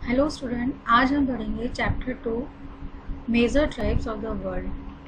Hello student, आज हम पढ़ेंगे chapter 2 major tribes of the world.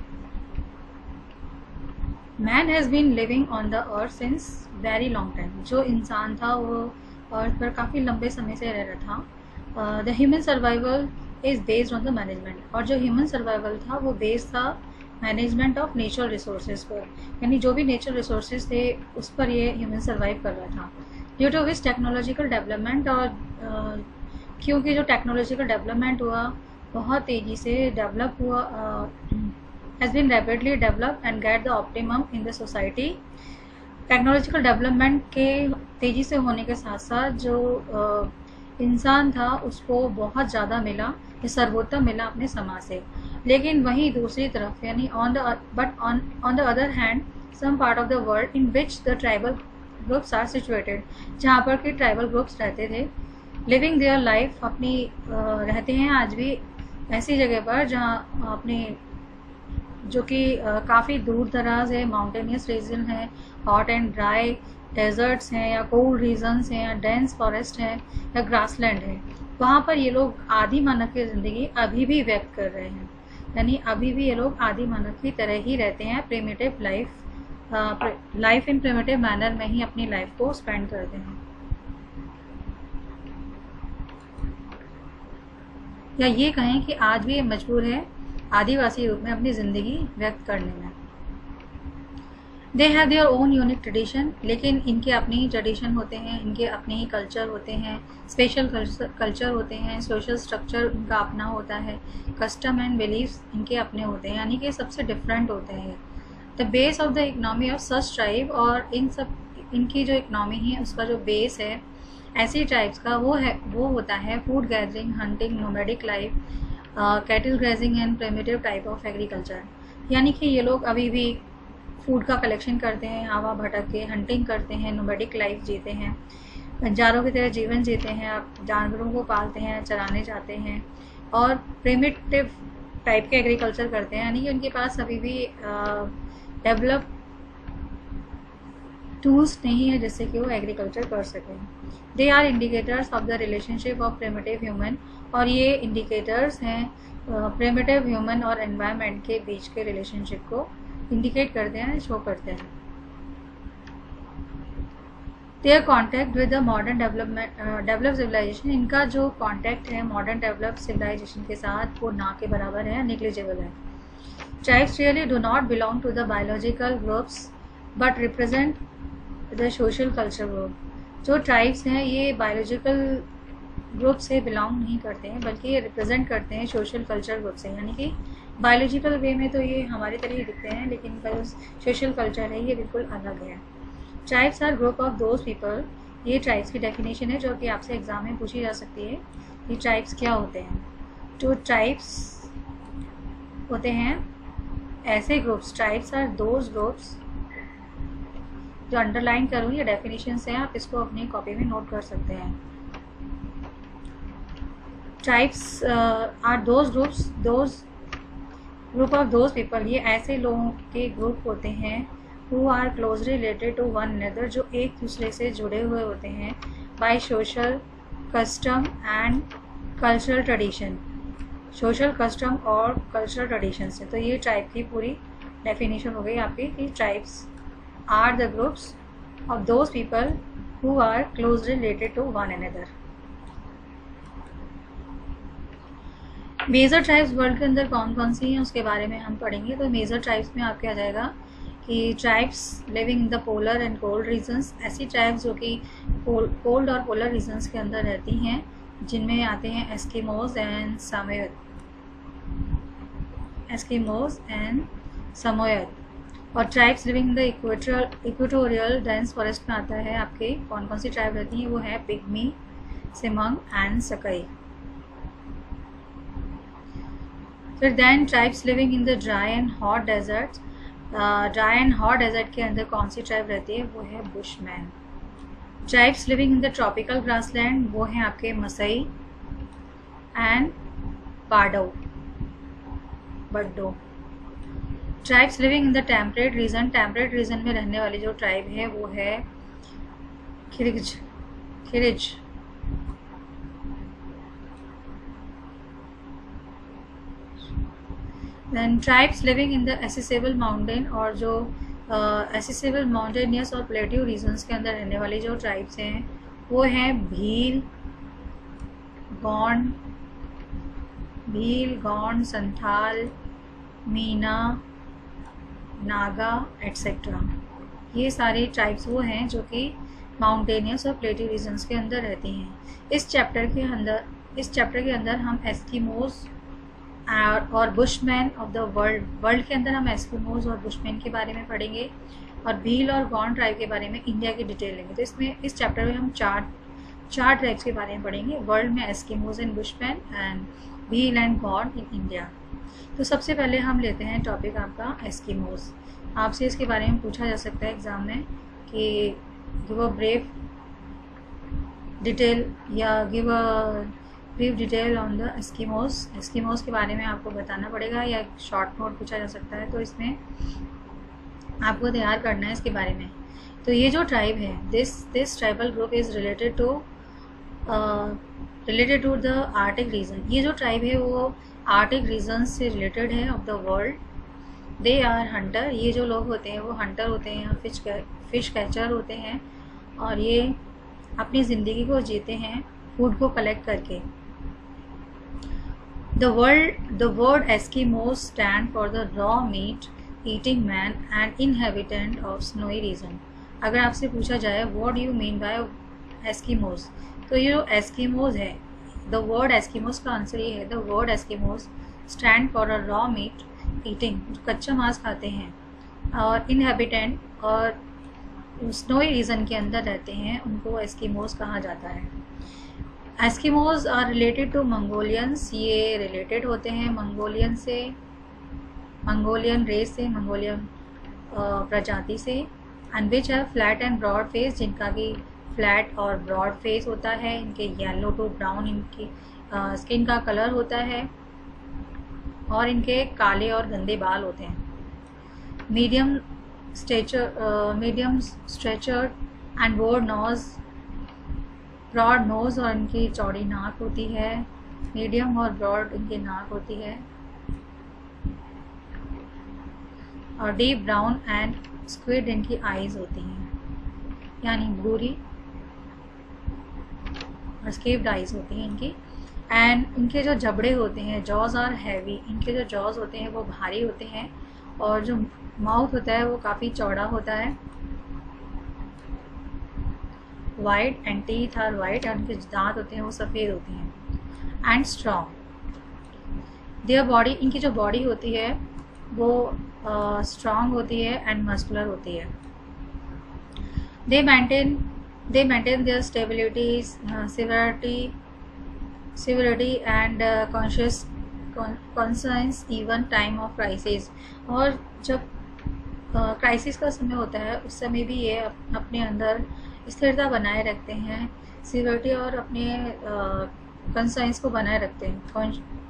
Man has been living on the earth since very long time. जो इंसान था वो अर्थ पर काफ़ी लंबे समय से रह रहा था। The human survival is based on the management, और जो ह्यूमन सर्वाइवल था वो बेस्ड था मैनेजमेंट ऑफ नेचुरल रिसोर्सेज पर, यानी जो भी नेचुरल रिसोर्सेज थे उस पर ये ह्यूमन सर्वाइव कर रहा था। Due to which technological development, और क्योंकि जो टेक्नोलॉजिकल डेवलपमेंट हुआ बहुत तेज़ी से डेवलप हुआ, has been rapidly develop and get the optimum in the society. Technological development के तेज़ी से होने के साथ साथ जो इंसान था उसको बहुत ज़्यादा मिला, ये सर्वोत्तम मिला अपने समाज से। लेकिन वहीं दूसरी तरफ यानी on the other hand some part of the world in which the tribal groups are situated, जहाँ पर कि ट्राइबल ग्रुप्स रहते थे, लिविंग देयर लाइफ अपनी रहते हैं आज भी ऐसी जगह पर जहाँ अपने जो कि काफ़ी दूर दराज है, माउंटेनियस रीजन है, हॉट एंड ड्राई डेजर्ट्स हैं या कोल्ड रीजन्स हैं या डेंस फॉरेस्ट है या ग्रासलैंड है, वहाँ पर ये लोग आदि मानव की ज़िंदगी अभी भी व्यक्त कर रहे हैं। यानी अभी भी ये लोग आदि मानव की तरह ही रहते हैं, primitive life in primitive manner में ही अपनी लाइफ को स्पेंड करते हैं, या ये कहें कि आज भी ये मजबूर है आदिवासी रूप में अपनी ज़िंदगी व्यक्त करने में। They have their own unique tradition, लेकिन इनके अपने ही ट्रेडिशन होते हैं, इनके अपने ही कल्चर होते हैं, स्पेशल कल्चर होते हैं, सोशल स्ट्रक्चर इनका अपना होता है, कस्टम एंड बिलीव्स इनके अपने होते हैं, यानी कि सबसे डिफरेंट होते हैं। The base of the economy of such tribe, और इनकी जो इकनॉमी है उसका जो बेस है ऐसी ट्राइब्स का वो होता है food gathering, hunting, nomadic life, cattle grazing and primitive type of agriculture. यानी कि ये लोग अभी भी फूड का कलेक्शन करते हैं, हवा भटक के हंटिंग करते हैं, नोमैडिक लाइफ जीते हैं, बंजारों की तरह जीवन जीते हैं, जानवरों को पालते हैं, चराने जाते हैं, और प्रिमिटिव टाइप के एग्रीकल्चर करते हैं, यानी कि उनके पास अभी भी डेवलप टूल्स नहीं है जिससे कि वो एग्रीकल्चर कर सकें। They are indicators of the relationship of primitive human, और ये इंडिकेटर्स हैं प्रिमिटिव ह्यूमन और एनवायरनमेंट के बीच के रिलेशनशिप को इंडिकेट करते हैं, शो करते हैं। Their contact with the modern develop civilization, इनका जो कॉन्टैक्ट है मॉडर्न डेवलप सिविलाइजेशन के साथ वो ना के बराबर है, निग्लिजिबल है। Tribes really do not belong to the biological groups but represent the social culture group. जो ट्राइब्स हैं ये बायोलॉजिकल ग्रुप से बिलोंग नहीं करते हैं, बल्कि ये रिप्रेजेंट करते हैं सोशल कल्चर ग्रुप से, यानी कि बायोलॉजिकल वे में तो ये हमारी तरह ही दिखते हैं, लेकिन इनका जो सोशल कल्चर है ये बिल्कुल अलग है। Tribes are group of those people, ये ट्राइब्स की डेफिनेशन है जो कि आपसे एग्जाम में पूछी जा सकती है। ये ट्राइब्स क्या होते हैं? जो ट्राइब्स होते हैं ऐसे groups, tribes are those groups, जो अंडरलाइन करूँ ये डेफिनेशन है, आप इसको अपनी कॉपी में नोट कर सकते हैं। Tribes are those group of those people, ये ऐसे लोगों के ग्रुप होते हैं who are closely related to one another, जो एक दूसरे से जुड़े हुए होते हैं by social custom and cultural tradition, social custom और कल्चरल ट्रेडिशन से। तो ये ट्राइब की पूरी डेफिनेशन हो गई आपकी कि tribes are the groups of those people who are closely related to one another. Major tribes world के अंदर कौन कौन सी हैं उसके बारे में हम पढ़ेंगे। तो मेजर ट्राइब्स में आपके आ जाएगा कि tribes living in the polar and cold regions, ऐसी ट्राइब्स जो कि कोल्ड और पोलर रीजन्स के अंदर रहती हैं, जिनमें आते हैं एस्किमोज एंड समोयद। और tribes living in the equatorial dense forest में आता है आपके कौन कौन सी ट्राइब रहती हैं, वो है पिग्मी, सिमंग एंड सकई। फिर then tribes living in the dry and hot desert, dry and hot desert के अंदर कौन सी ट्राइब रहती है, वो है Bushman. Tribes living in the tropical grassland, वो हैं आपके Masai and Bedouin. Tribes living in the temperate region में रहने वाली जो ट्राइब है वो है Kirghiz. Then tribes living in the accessible mountain, और जो एसेसेबल माउंटेनियस और प्लेट्यू रीजन्स के अंदर रहने वाली जो ट्राइब्स हैं वो हैं भील, गौंड, संथाल, मीना, नागा एट्सेट्रा। ये सारे ट्राइब्स वो हैं जो कि माउंटेनियस और प्लेट्यू रीजन्स के अंदर रहती हैं। इस चैप्टर के अंदर हम एस्किमोज और बुशमैन ऑफ द वर्ल्ड के अंदर हम एस्किमोज और बुशमैन के बारे में पढ़ेंगे, और भील और गौंड ट्राइब के बारे में इंडिया की डिटेल लेंगे। तो इस चैप्टर में हम चार ट्राइब्स के बारे में पढ़ेंगे, वर्ल्ड में Eskimos and Bushman and Bhil and Gond in India. तो सबसे पहले हम लेते हैं टॉपिक आपका एस्किमोज। आपसे इसके बारे में पूछा जा सकता है एग्ज़ाम में कि गिव अ ब्रीफ डिटेल या give a brief detail on the Eskimos के बारे में आपको बताना पड़ेगा, या शॉर्ट नोट पूछा जा सकता है, तो इसमें आपको तैयार करना है इसके बारे में। तो ये जो ट्राइब है, this tribal group is related to the Arctic region. ये जो ट्राइब है वो आर्टिक रीजन से रिलेटेड है of the world. They are hunter, ये जो लोग होते हैं वो हंटर होते हैं, फिश कैचर होते हैं, और ये अपनी ज़िंदगी को जीते हैं फूड को कलेक्ट करके। The word Eskimos stand for the raw meat eating man and inhabitant of snowy region. अगर आपसे पूछा जाए what do you mean by Eskimos, तो ये जो एस्किमोज है, द वर्ड एस्किमोज का आंसर ये है, the word Eskimos stand for a raw meat eating, जो कच्चा मांस खाते हैं, और इनहेबिटेंट और स्नोई रीजन के अंदर रहते हैं, उनको एस्किमोज कहा जाता है। Eskimos are related to Mongolians, ये रिलेटेड होते हैं मंगोलियन रेस से, मंगोलियन प्रजाति से, एंड विच है फ्लैट एंड ब्रॉड फेस, जिनका कि फ्लैट और ब्रॉड फेस होता है, इनके येलो टू ब्राउन इनकी स्किन का कलर होता है, और इनके काले और गंदे बाल होते हैं। Medium stature and broad nose, और इनकी चौड़ी नाक होती है, मीडियम और ब्रॉड इनकी नाक होती है, और डीप ब्राउन एंड स्क्विड इनकी आईज होती हैं, यानी भूरी और स्केप्ड आईज होती हैं इनकी। एंड इनके जो जबड़े होते हैं, जॉज आर हैवी, इनके जो जॉज होते हैं वो भारी होते हैं, और जो माउथ होता है वो काफ़ी चौड़ा होता है। White and teeth are white, और इनके दांत होते हैं वो सफ़ेद होते हैं। एंड स्ट्रॉन्ग देयर बॉडी, इनकी जो बॉडी होती है वो स्ट्रॉन्ग होती है एंड मस्कुलर होती है। They maintain their stability, severity and conscious even time of crisis, और जब क्राइसिस का समय होता है उस समय भी ये अपने अंदर स्थिरता बनाए रखते हैं, सिविरिटी और अपने कॉन्शियस को बनाए रखते हैं।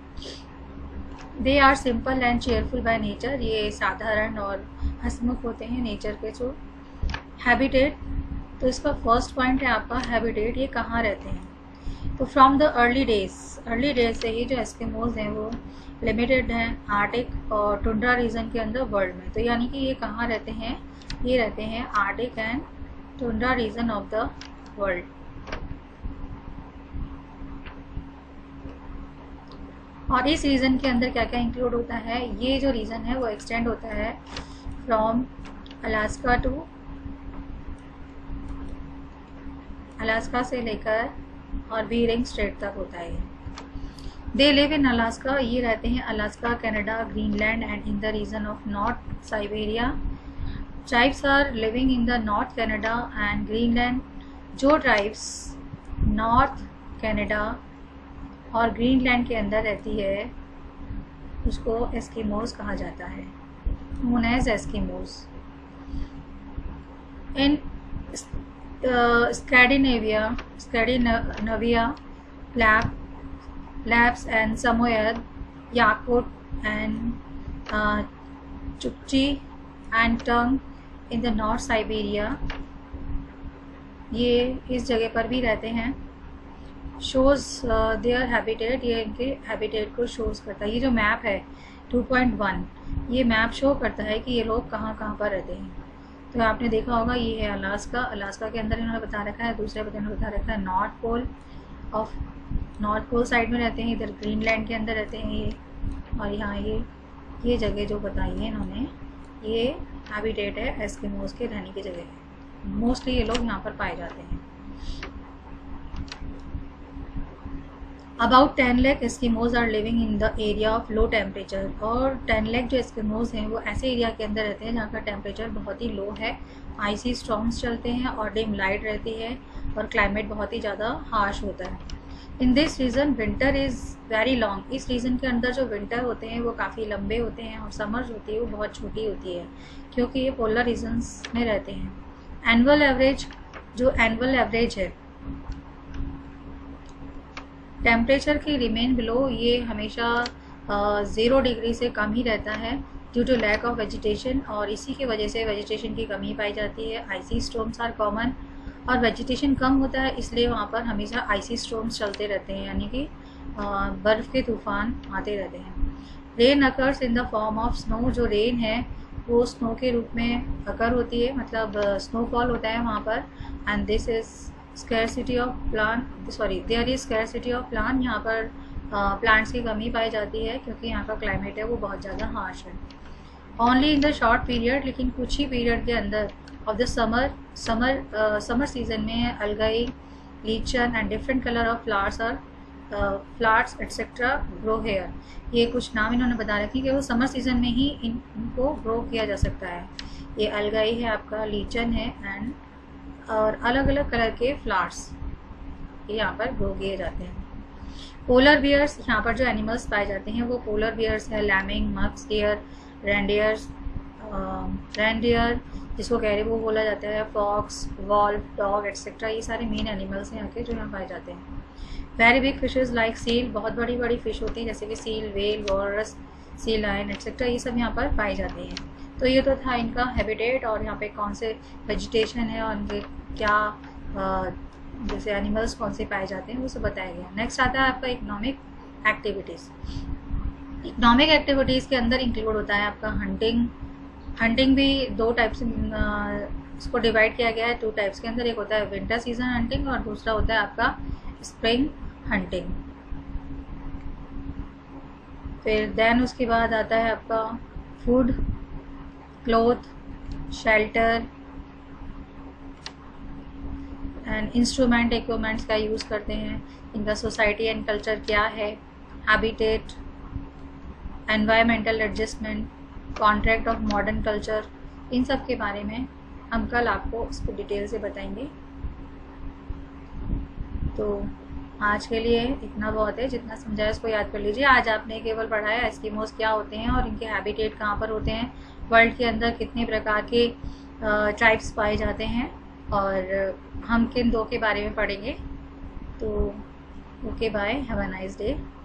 They are simple and cheerful by nature, ये साधारण और हंसमुख होते हैं नेचर के थ्रू। हैबिटेट, तो इसका फर्स्ट पॉइंट है आपका हैबिटेट, ये कहाँ रहते हैं। तो फ्रॉम द अर्ली डेज से ही जो एस्किमोज हैं वो लिमिटेड हैं आर्टिक और टुंड्रा रीजन के अंदर वर्ल्ड में। तो यानी कि ये कहाँ रहते हैं, ये रहते हैं Arctic and tundra region of the world. और इस रीजन के अंदर क्या क्या इंक्लूड होता है, ये जो रीजन है वो एक्सटेंड होता है फ्रॉम अलास्का से लेकर और बीरिंग स्ट्रेट तक होता है। दे लिव इन अलास्का, ये रहते हैं Alaska, Canada, Greenland and in the region of north Siberia. Tribes are living in the north Canada and Greenland, जो ट्राइब्स नॉर्थ कनाडा और ग्रीनलैंड के अंदर रहती है उसको एस्किमोज कहा जाता है, known as Eskimos. In Scandinavia, Lapps and Samoyed, Yakut and Chukchi and Tung in the North Siberia, ये इस जगह पर भी रहते हैं। शोज़ देयर हैबिटेट, ये इनके हैबिटेट को शोज़ करता है। ये जो मैप है 2.1 ये मैप शो करता है कि ये लोग कहाँ कहाँ पर रहते हैं। तो आपने देखा होगा ये है अलास्का, अलास्का के अंदर इन्होंने बता रखा है, दूसरे इन्होंने बता रखा है नॉर्थ पोल साइड में रहते हैं, इधर ग्रीनलैंड के अंदर रहते हैं ये, और यहाँ ये जगह जो बताई है इन्होंने ये हैबिटेट है एस्किमोज के रहने की जगह है। मोस्टली ये लोग यहाँ पर पाए जाते हैं। About 10 lakh Eskimos are living in the area of low temperature, और 10 लाख जो एस्किमोज हैं वो ऐसे एरिया के अंदर रहते हैं जहाँ का टेम्परेचर बहुत ही लो है, आइसी स्टॉर्म्स चलते हैं और डिम लाइट रहती है और क्लाइमेट बहुत ही ज़्यादा हार्श होता है। In this region winter is very long, इस रीज़न के अंदर जो विंटर होते हैं वो काफ़ी लंबे होते हैं और समर्स होती है वो बहुत छोटी होती है, क्योंकि ये पोलर रीजन्स में रहते हैं। एनुअल एवरेज है टेम्परेचर की रिमेन बिलो, ये हमेशा 0 डिग्री से कम ही रहता है due to lack of vegetation, और इसी की वजह से वेजिटेशन की कमी पाई जाती है। आइसी स्टॉर्म्स आर कॉमन, और वेजिटेशन कम होता है इसलिए वहाँ पर हमेशा आइसी स्टॉर्म्स चलते रहते हैं, यानी कि बर्फ़ के तूफान आते रहते हैं। Rain occurs in the form of snow, जो रेन है वो स्नो के रूप में अकर होती है, मतलब स्नोफॉल होता है वहाँ पर। And this is scarcity of plant, there is scarcity of plant, यहाँ पर प्लांट्स की कमी पाई जाती है क्योंकि यहाँ का क्लाइमेट है वो बहुत ज़्यादा हार्श है। Only in the short period, लेकिन कुछ ही पीरियड के अंदर ऑफ द समर सीजन में algae, lichen and different colour of flowers etcetera grow here, ये कुछ नाम इन्होंने बता रखे कि वो समर सीजन में ही इनको ग्रो किया जा सकता है। ये अलगाई है आपका, लीचन है एंड और अलग अलग कलर के फ्लावर्स ये यहाँ पर ग्रो किए जाते हैं। पोलर बियर्स, यहाँ पर जो एनिमल्स पाए जाते हैं वो पोलर बियर्स है, लैमिंग, मक्स डियर, रेंडियर जिसको कैरिबो बोला जाता है, फॉक्स, वॉल्फ, डॉग एट्सेट्रा, ये सारे मेन एनिमल्स हैं यहाँ के जो यहाँ पाए जाते हैं। Very big fishes like seal, बहुत बड़ी बड़ी फिश होती है जैसे कि seal, whale, walrus, sea lion etcetera, ये सब यहाँ पर पाई जाती हैं। तो ये तो था इनका हैबिटेट और यहाँ पे कौन से वेजिटेशन है और इनके क्या जैसे एनिमल्स कौन से पाए जाते हैं वो सब बताया गया। नेक्स्ट आता है आपका इकोनॉमिक एक्टिविटीज़। इकोनॉमिक एक्टिविटीज़ के अंदर इंक्लूड होता है आपका हंटिंग भी 2 टाइप से इसको डिवाइड किया गया है 2 टाइप्स के अंदर। एक होता है विंटर सीजन हंटिंग और दूसरा होता है आपका स्प्रिंग हंटिंग। फिर देन उसके बाद आता है आपका food, cloth, shelter and instrument, equipments का यूज़ करते हैं। इनका सोसाइटी एंड कल्चर क्या है, habitat, environmental adjustment, contract of modern culture, इन सब के बारे में हम कल आपको इसको डिटेल से बताएंगे। तो आज के लिए इतना बहुत है, जितना समझाया उसको याद कर लीजिए। आज आपने केवल पढ़ा है एस्किमोस क्या होते हैं और इनके हैबिटेट कहाँ पर होते हैं, वर्ल्ड के अंदर कितने प्रकार के ट्राइब्स पाए जाते हैं और हम किन 2 के बारे में पढ़ेंगे। तो okay bye, have a nice day.